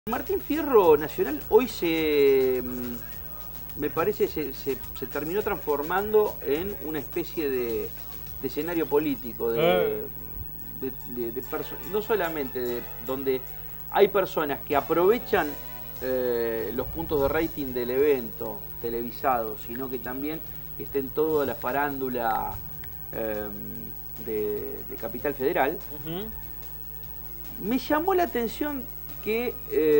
Martín Fierro Nacional hoy me parece se terminó transformando en una especie de escenario político, no solamente donde hay personas que aprovechan los puntos de rating del evento televisado, sino que también está en toda la farándula de Capital Federal. Me llamó la atención que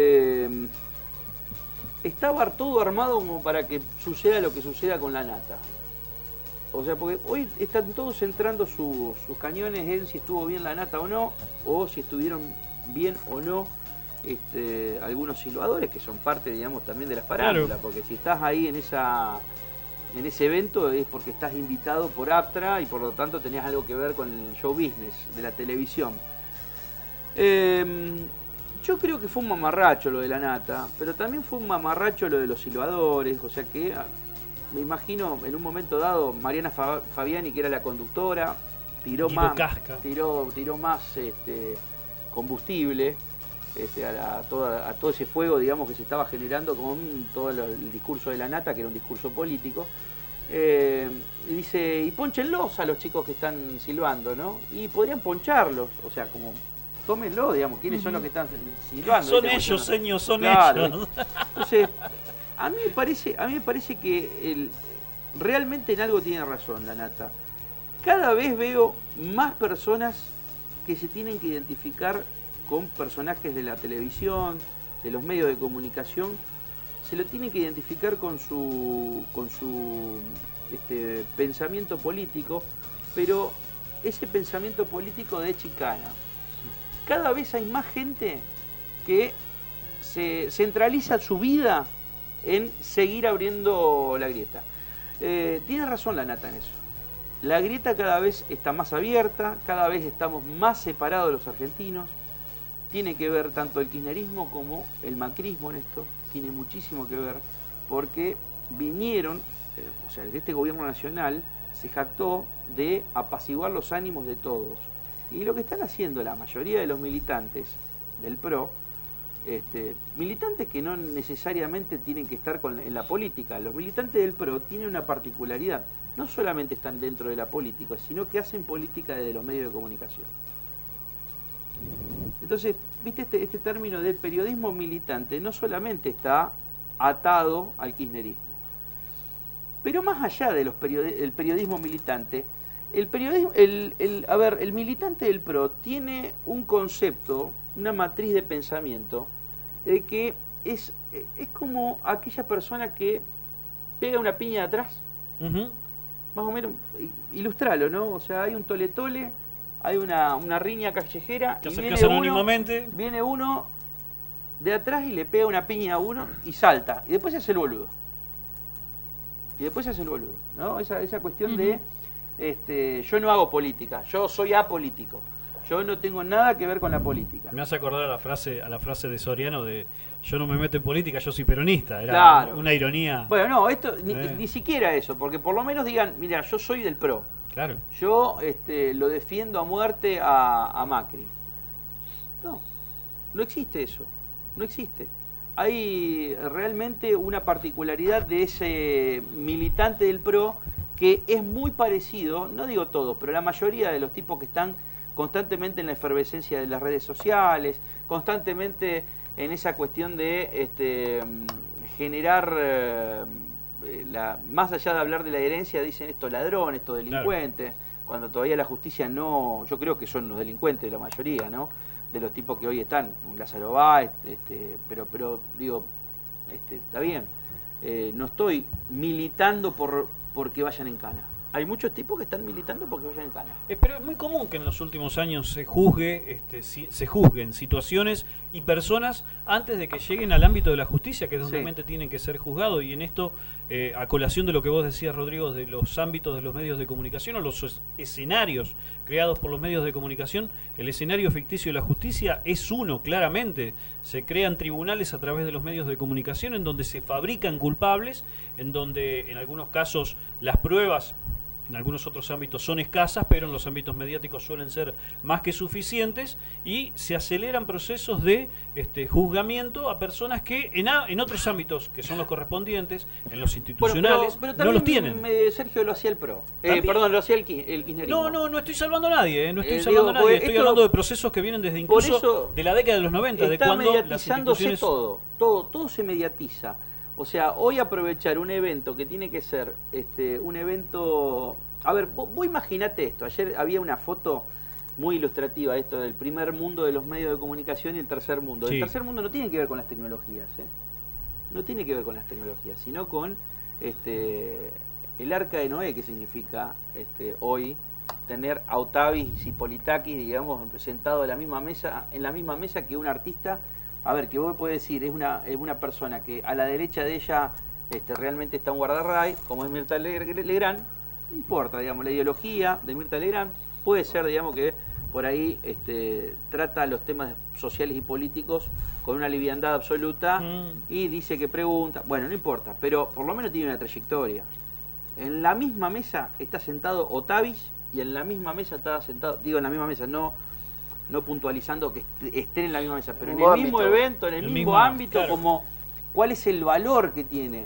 estaba todo armado como para que suceda lo que suceda con la nata. O sea, porque hoy están todos centrando sus cañones en si estuvo bien la nata o no, o si estuvieron bien o no algunos silbadores, que son parte, digamos, también de la farándula. Claro. Porque si estás ahí en ese evento es porque estás invitado por Aptra y por lo tanto tenés algo que ver con el show business de la televisión. Yo creo que fue un mamarracho lo de la nata, pero también fue un mamarracho lo de los silbadores, o sea que me imagino en un momento dado Mariana Fabiani, que era la conductora, tiró más combustible a todo ese fuego, digamos, que se estaba generando con todo el discurso de la nata, que era un discurso político. Y dice, y pónchenlos a los chicos que están silbando, ¿no? Y podrían poncharlos, o sea, como tómenlo, digamos, quiénes son los que están silbando. Son ellos, señor, son claro, ellos. Entonces, a mí me parece que realmente en algo tiene razón la nata. Cada vez veo más personas que se tienen que identificar con personajes de la televisión, de los medios de comunicación, se lo tienen que identificar con su pensamiento político, pero ese pensamiento político de chicana. Cada vez hay más gente que se centraliza su vida en seguir abriendo la grieta. Tiene razón la nata en eso. La grieta cada vez está más abierta, cada vez estamos más separados los argentinos. Tiene que ver tanto el kirchnerismo como el macrismo en esto. Tiene muchísimo que ver porque vinieron, o sea, este gobierno nacional se jactó de apaciguar los ánimos de todos. Y lo que están haciendo la mayoría de los militantes del PRO, militantes que no necesariamente tienen que estar en la política, los militantes del PRO tienen una particularidad, no solamente están dentro de la política, sino que hacen política desde los medios de comunicación. Entonces, viste este término del periodismo militante no solamente está atado al kirchnerismo, pero más allá del periodismo militante, el militante del PRO tiene un concepto, una matriz de pensamiento, de que es como aquella persona que pega una piña de atrás. Más o menos, ilustralo, ¿no? O sea, hay un tole-tole, hay una riña callejera, y viene uno de atrás y le pega una piña a uno y salta, y después se hace el boludo. ¿No? Esa cuestión de yo no hago política, yo soy apolítico, yo no tengo nada que ver con la política. Me hace acordar a la frase de Soriano de yo no me meto en política, yo soy peronista. Era claro. Una ironía. Bueno, no, esto ni siquiera eso, porque por lo menos digan, mira, yo soy del PRO. Claro. Yo lo defiendo a muerte a Macri. No existe eso, no existe. Hay realmente una particularidad de ese militante del PRO que es muy parecido, no digo todos, pero la mayoría de los tipos que están constantemente en la efervescencia de las redes sociales, constantemente en esa cuestión de generar, más allá de hablar de la herencia, dicen esto ladrón, esto delincuente, claro. Cuando todavía la justicia no, yo creo que son los delincuentes la mayoría, ¿no? De los tipos que hoy están, Lázaro Báez, pero digo, está bien, no estoy militando porque vayan en cana. Hay muchos tipos que están militando porque vayan en cana. Pero es muy común que en los últimos años se juzguen situaciones y personas antes de que lleguen al ámbito de la justicia, que es donde realmente tienen que ser juzgados. Y en esto, a colación de lo que vos decías, Rodrigo, de los ámbitos de los medios de comunicación o los escenarios creados por los medios de comunicación, el escenario ficticio de la justicia es uno, claramente. Se crean tribunales a través de los medios de comunicación en donde se fabrican culpables, en donde en algunos casos las pruebas en algunos otros ámbitos son escasas, pero en los ámbitos mediáticos suelen ser más que suficientes, y se aceleran procesos de juzgamiento a personas que en otros ámbitos, que son los correspondientes, en los institucionales, pero no los tienen. Sergio lo hacía el PRO. Perdón, lo hacía el kirchnerismo. No estoy salvando a nadie, no estoy salvando a nadie. Estoy hablando de procesos que vienen desde incluso de la década de los 90, de cuando las instituciones... todo se mediatiza. O sea, hoy aprovechar un evento que tiene que ser un evento... A ver, vos imaginate esto. Ayer había una foto muy ilustrativa, esto del primer mundo de los medios de comunicación y el tercer mundo. Sí. El tercer mundo no tiene que ver con las tecnologías, no tiene que ver con las tecnologías, sino con el arca de Noé, que significa hoy tener a Otavis y Cipolitakis, digamos, sentados en la misma mesa que un artista. A ver, que vos podés decir, es una persona que a la derecha de ella realmente está un guardarray, como es Mirta Legrand, no importa, digamos, la ideología de Mirta Legrand puede ser, digamos, que por ahí trata los temas sociales y políticos con una liviandad absoluta y dice que pregunta, bueno, no importa, pero por lo menos tiene una trayectoria. En la misma mesa está sentado Otavis y en la misma mesa está sentado, digo en la misma mesa, no puntualizando que estén en la misma mesa, pero en el mismo evento, en el mismo ámbito, claro. Como cuál es el valor que tiene,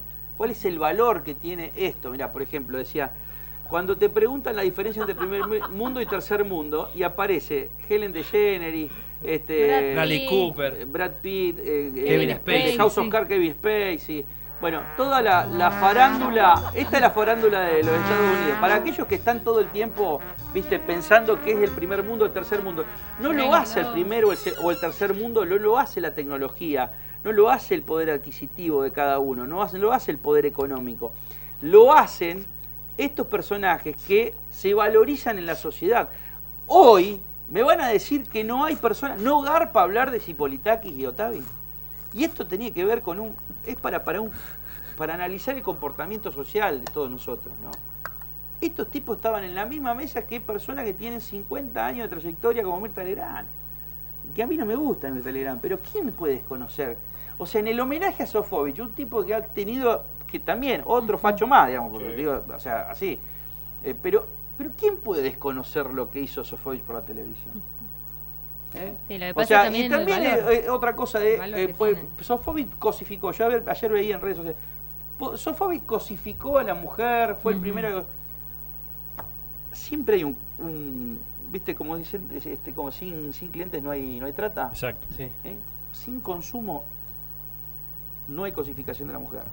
esto. Mirá, por ejemplo, decía, cuando te preguntan la diferencia entre primer mundo y tercer mundo, y aparece Ellen DeGeneres, Bradley Cooper, Brad Pitt, Kevin Spacey, House of Cards, Kevin Spacey. Bueno, toda la farándula, esta es la farándula de los Estados Unidos. Para aquellos que están todo el tiempo, viste, pensando que es el primer mundo, el tercer mundo, no lo hace el primero o el tercer mundo, no lo hace la tecnología, no lo hace el poder adquisitivo de cada uno, no lo hace el poder económico. Lo hacen estos personajes que se valorizan en la sociedad. Hoy me van a decir que no hay personas, no garpa hablar de Cipolitakis y Otavi. Y esto tenía que ver con es para analizar el comportamiento social de todos nosotros, ¿no? Estos tipos estaban en la misma mesa que personas que tienen 50 años de trayectoria como Mirta Legrand. Y que a mí no me gusta Mirta Legrand, pero ¿quién me puede desconocer? O sea, en el homenaje a Sofovich, un tipo que ha tenido, que también, otro facho más, digamos, porque sí. Digo, o sea, así. Pero ¿quién puede desconocer lo que hizo Sofovich por la televisión? Sí, lo que pasa también y también otra cosa Sofovich cosificó, yo ayer veía en redes sociales, Sofovich cosificó a la mujer, fue el primero. Siempre hay viste, como dicen, como sin clientes no hay trata. Exacto. Sí. Sin consumo no hay cosificación de la mujer.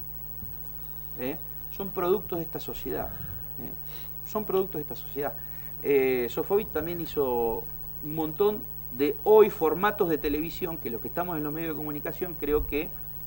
Son productos de esta sociedad. Son productos de esta sociedad. Sofovich también hizo un montón de hoy formatos de televisión que los que estamos en los medios de comunicación creo que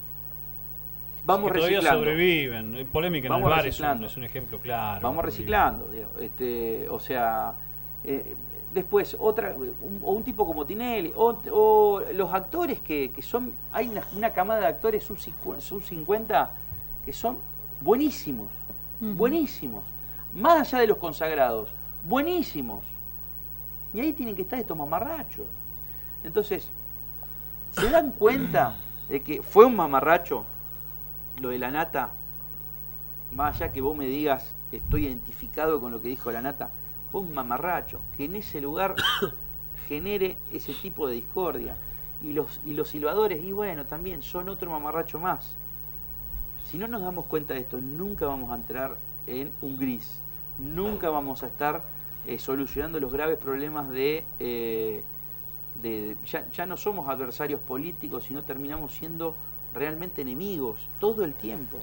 vamos reciclando. Todavía sobreviven. Polémica en el bar es un ejemplo claro. Vamos reciclando. Digo. O sea, después un tipo como Tinelli o los actores que son, hay una camada de actores sub 50 que son buenísimos, buenísimos, más allá de los consagrados, buenísimos. Y ahí tienen que estar estos mamarrachos. Entonces, ¿se dan cuenta de que fue un mamarracho lo de la Nata? Más allá que vos me digas, estoy identificado con lo que dijo la Nata, fue un mamarracho que en ese lugar genere ese tipo de discordia. Y los silbadores, y bueno, también son otro mamarracho más. Si no nos damos cuenta de esto, nunca vamos a entrar en un gris. Nunca vamos a estar solucionando los graves problemas ya no somos adversarios políticos, sino terminamos siendo realmente enemigos todo el tiempo.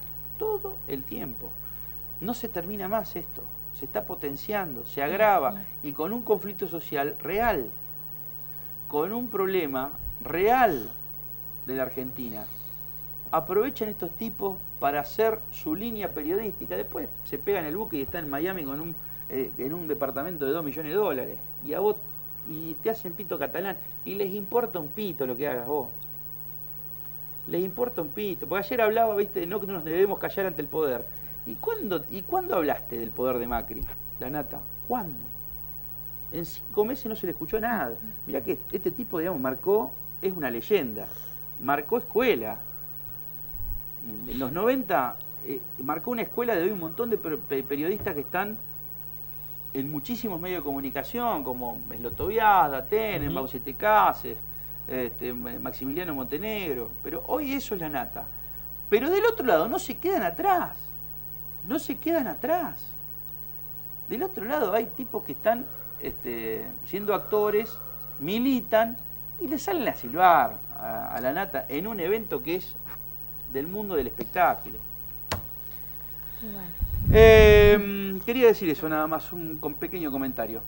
No se termina más esto, se está potenciando, se agrava, y con un conflicto social real, con un problema real de la Argentina. Aprovechan estos tipos para hacer su línea periodística, después se pegan el buque y están en Miami en un departamento de $2 millones, y te hacen pito catalán, y les importa un pito lo que hagas vos. Les importa un pito, porque ayer hablaba, viste, no que nos debemos callar ante el poder. ¿Y cuándo hablaste del poder de Macri, la Nata? ¿Cuándo? En 5 meses no se le escuchó nada. Mirá que este tipo, digamos, es una leyenda, marcó escuela. En los 90 marcó una escuela de hoy un montón de periodistas que están en muchísimos medios de comunicación, como Slotoviada, Tenenbaum, Siete Cases, Maximiliano Montenegro, pero hoy eso es la nata. Pero del otro lado no se quedan atrás, no se quedan atrás. Del otro lado hay tipos que están siendo actores, militan y le salen a silbar a la nata en un evento que es del mundo del espectáculo. Bueno. Quería decir eso, nada más, un pequeño comentario.